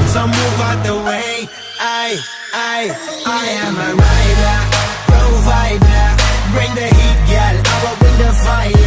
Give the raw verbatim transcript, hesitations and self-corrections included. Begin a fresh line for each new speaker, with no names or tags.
so move out the way. I, I, I am a rider, provider. Bring the heat, girl, I will bring the fire.